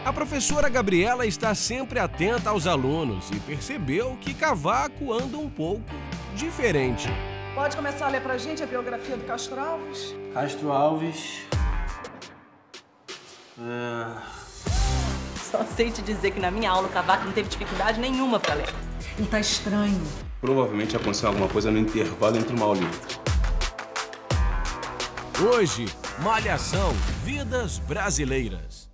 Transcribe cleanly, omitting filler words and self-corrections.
A professora Gabriela está sempre atenta aos alunos e percebeu que Cavaco anda um pouco diferente. Pode começar a ler pra gente a biografia do Castro Alves? Castro Alves... Só sei te dizer que na minha aula o Cavaco não teve dificuldade nenhuma pra ler. Ele tá estranho. Provavelmente aconteceu alguma coisa no intervalo entre uma aula e outra. Hoje, Malhação, Vidas Brasileiras.